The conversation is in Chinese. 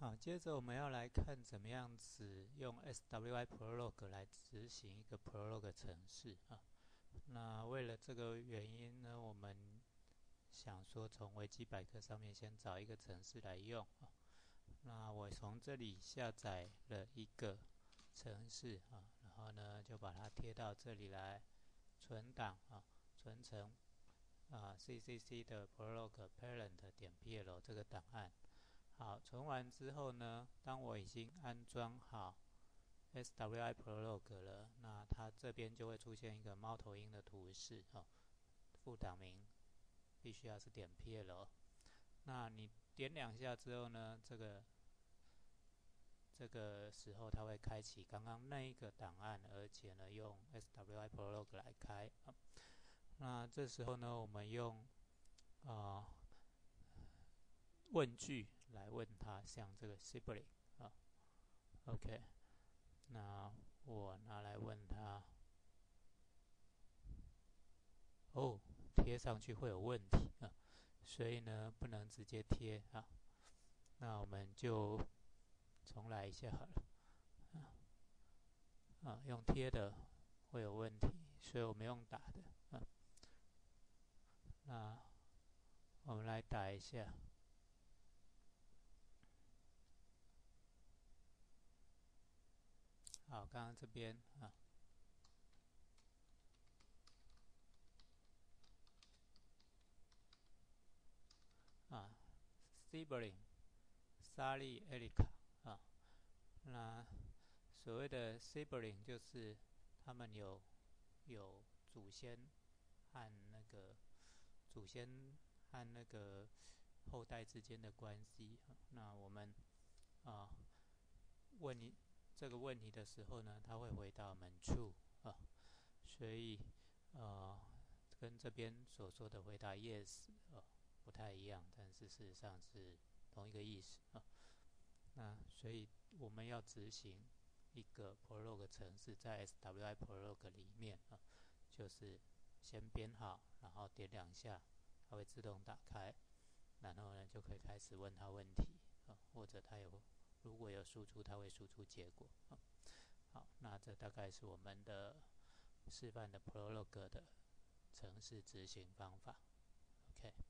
好，接着我们要来看怎么样子用 SWI Prolog 来执行一个 Prolog 程式啊。那为了这个原因呢，我们想说从维基百科上面先找一个程式来用啊。那我从这里下载了一个程式啊，然后呢就把它贴到这里来存档啊，存成CCC 的 Prolog parent.pl 这个档案。好，存完之后呢，当我已经安装好 SWI Prolog 了，那它这边就会出现一个猫头鹰的图示哦，副档名必须要是.pl。那你点两下之后呢，这个时候它会开启刚刚那一个档案，而且呢用 SWI Prolog 来开啊。那这时候呢，我们用问句来问他，像这个 sibling 啊 ，OK， 那我拿来问他，贴上去会有问题啊，所以呢不能直接贴啊，那我们就重来一下好了用贴的会有问题，所以我们用打的啊，那我们来打一下。好，刚刚这边sibling 莎莉、艾丽卡啊，那所谓的 sibling 就是他们有祖先和那个后代之间的关系。那我们问你这个问题的时候呢，他会回答我们 true 啊，所以跟这边所说的回答 yes 不太一样，但是事实上是同一个意思啊。那所以我们要执行一个 Prolog 程式在 SWI Prolog 里面就是先编好，然后点两下，它会自动打开，然后呢就可以开始问它问题或者它如果有输出，它会输出结果好，那这大概是我们的示范的 Prolog 的程式执行方法。OK。